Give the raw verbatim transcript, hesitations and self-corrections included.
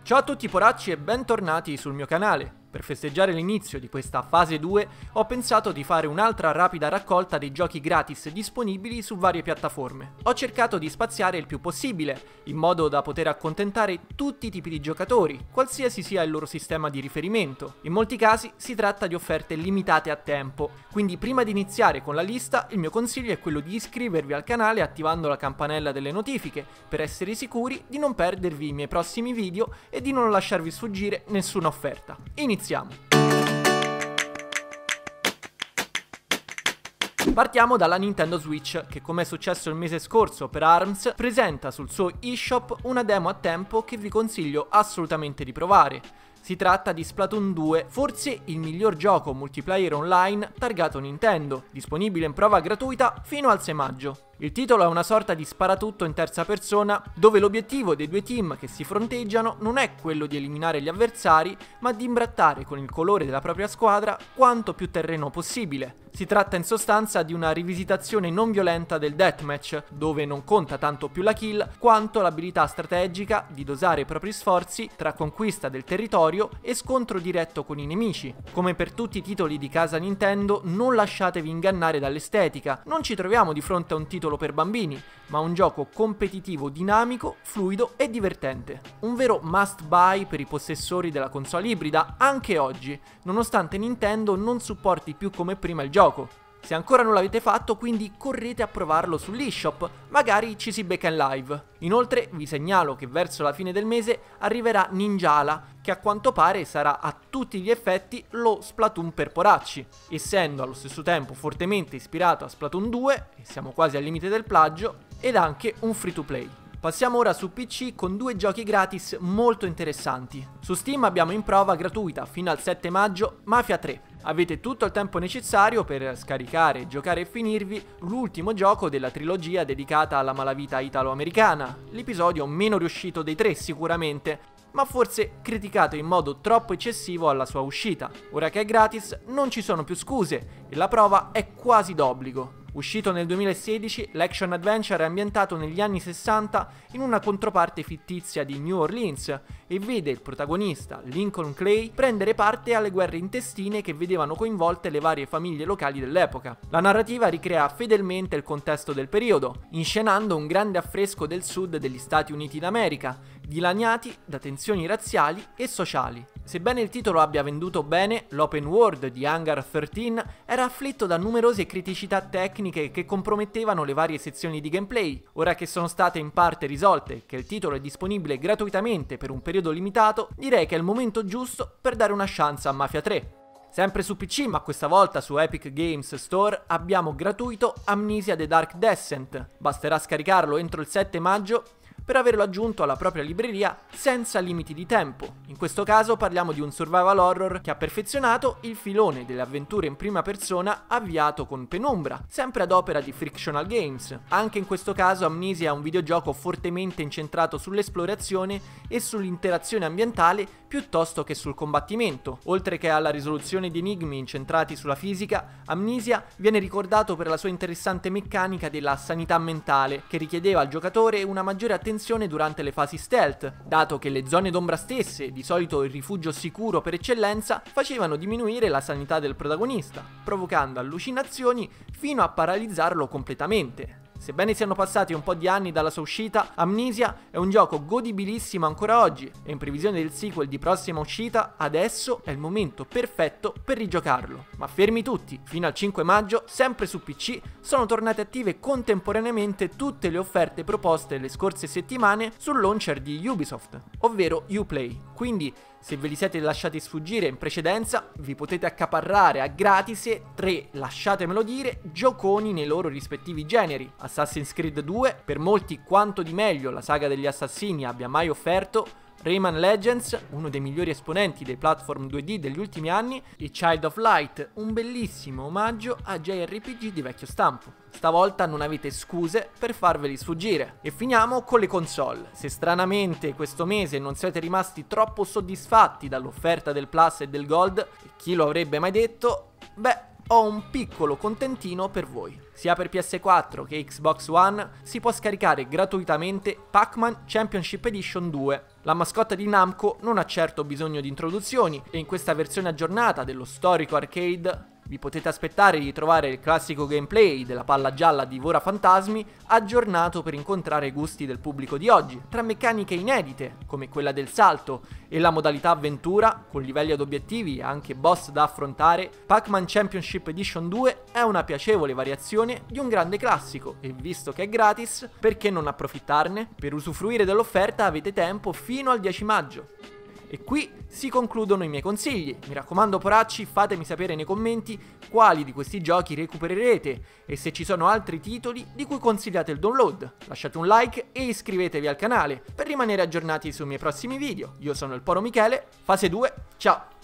Ciao a tutti poracci e bentornati sul mio canale. Per festeggiare l'inizio di questa fase due ho pensato di fare un'altra rapida raccolta dei giochi gratis disponibili su varie piattaforme. Ho cercato di spaziare il più possibile, in modo da poter accontentare tutti i tipi di giocatori, qualsiasi sia il loro sistema di riferimento. In molti casi si tratta di offerte limitate a tempo, quindi prima di iniziare con la lista il mio consiglio è quello di iscrivervi al canale attivando la campanella delle notifiche, per essere sicuri di non perdervi i miei prossimi video e di non lasciarvi sfuggire nessuna offerta. Iniziamo! Partiamo dalla Nintendo Switch, che come è successo il mese scorso per ARMS, presenta sul suo eShop una demo a tempo che vi consiglio assolutamente di provare. Si tratta di Splatoon due, forse il miglior gioco multiplayer online targato Nintendo, disponibile in prova gratuita fino al sei maggio. Il titolo è una sorta di sparatutto in terza persona, dove l'obiettivo dei due team che si fronteggiano non è quello di eliminare gli avversari, ma di imbrattare con il colore della propria squadra quanto più terreno possibile. Si tratta in sostanza di una rivisitazione non violenta del deathmatch, dove non conta tanto più la kill quanto l'abilità strategica di dosare i propri sforzi tra conquista del territorio e scontro diretto con i nemici. Come per tutti i titoli di casa Nintendo, non lasciatevi ingannare dall'estetica, non ci troviamo di fronte a un titolo per bambini, ma un gioco competitivo, dinamico, fluido e divertente. Un vero must buy per i possessori della console ibrida anche oggi, nonostante Nintendo non supporti più come prima il gioco. Se ancora non l'avete fatto, quindi correte a provarlo sull'eShop, magari ci si becca in live. Inoltre vi segnalo che verso la fine del mese arriverà Ninjala, che a quanto pare sarà a tutti gli effetti lo Splatoon per poracci, essendo allo stesso tempo fortemente ispirato a Splatoon due, e siamo quasi al limite del plagio, ed anche un free to play. Passiamo ora su P C con due giochi gratis molto interessanti. Su Steam abbiamo in prova gratuita fino al sette maggio Mafia tre. Avete tutto il tempo necessario per scaricare, giocare e finirvi l'ultimo gioco della trilogia dedicata alla malavita italo-americana, l'episodio meno riuscito dei tre sicuramente, ma forse criticato in modo troppo eccessivo alla sua uscita. Ora che è gratis non ci sono più scuse e la prova è quasi d'obbligo. Uscito nel duemilasedici, l'action adventure è ambientato negli anni sessanta in una controparte fittizia di New Orleans e vede il protagonista, Lincoln Clay, prendere parte alle guerre intestine che vedevano coinvolte le varie famiglie locali dell'epoca. La narrativa ricrea fedelmente il contesto del periodo, inscenando un grande affresco del sud degli Stati Uniti d'America, dilaniati da tensioni razziali e sociali. Sebbene il titolo abbia venduto bene, l'open world di Hangar tredici era afflitto da numerose criticità tecniche che compromettevano le varie sezioni di gameplay. Ora che sono state in parte risolte e che il titolo è disponibile gratuitamente per un periodo limitato, direi che è il momento giusto per dare una chance a Mafia tre. Sempre su P C, ma questa volta su Epic Games Store, abbiamo gratuito Amnesia The Dark Descent. Basterà scaricarlo entro il sette maggio per averlo aggiunto alla propria libreria senza limiti di tempo. In questo caso parliamo di un survival horror che ha perfezionato il filone delle avventure in prima persona avviato con Penumbra, sempre ad opera di Frictional Games. Anche in questo caso Amnesia è un videogioco fortemente incentrato sull'esplorazione e sull'interazione ambientale piuttosto che sul combattimento. Oltre che alla risoluzione di enigmi incentrati sulla fisica, Amnesia viene ricordato per la sua interessante meccanica della sanità mentale, che richiedeva al giocatore una maggiore attenzione durante le fasi stealth, dato che le zone d'ombra stesse, di solito il rifugio sicuro per eccellenza, facevano diminuire la sanità del protagonista, provocando allucinazioni fino a paralizzarlo completamente. Sebbene siano passati un po' di anni dalla sua uscita, Amnesia è un gioco godibilissimo ancora oggi e in previsione del sequel di prossima uscita, adesso è il momento perfetto per rigiocarlo. Ma fermi tutti, fino al cinque maggio, sempre su P C, sono tornate attive contemporaneamente tutte le offerte proposte le scorse settimane sul launcher di Ubisoft, ovvero Uplay. Quindi, se ve li siete lasciati sfuggire in precedenza, vi potete accaparrare a gratis tre, lasciatemelo dire, gioconi nei loro rispettivi generi. Assassin's Creed due, per molti quanto di meglio la saga degli assassini abbia mai offerto, Rayman Legends, uno dei migliori esponenti dei platform due D degli ultimi anni, e Child of Light, un bellissimo omaggio a J R P G di vecchio stampo. Stavolta non avete scuse per farveli sfuggire. E finiamo con le console. Se stranamente questo mese non siete rimasti troppo soddisfatti dall'offerta del Plus e del Gold, e chi lo avrebbe mai detto, beh, ho un piccolo contentino per voi. Sia per P S quattro che Xbox One si può scaricare gratuitamente Pac-Man Championship Edition due. La mascotta di Namco non ha certo bisogno di introduzioni e in questa versione aggiornata dello storico arcade vi potete aspettare di trovare il classico gameplay della palla gialla Divora Fantasmi aggiornato per incontrare i gusti del pubblico di oggi, tra meccaniche inedite come quella del salto e la modalità avventura con livelli ad obiettivi e anche boss da affrontare. Pac-Man Championship Edition due è una piacevole variazione di un grande classico e visto che è gratis, perché non approfittarne? Per usufruire dell'offerta avete tempo fino al dieci maggio. E qui si concludono i miei consigli. Mi raccomando poracci, fatemi sapere nei commenti quali di questi giochi recupererete e se ci sono altri titoli di cui consigliate il download. Lasciate un like e iscrivetevi al canale per rimanere aggiornati sui miei prossimi video. Io sono il Poro Michele, fase due, ciao!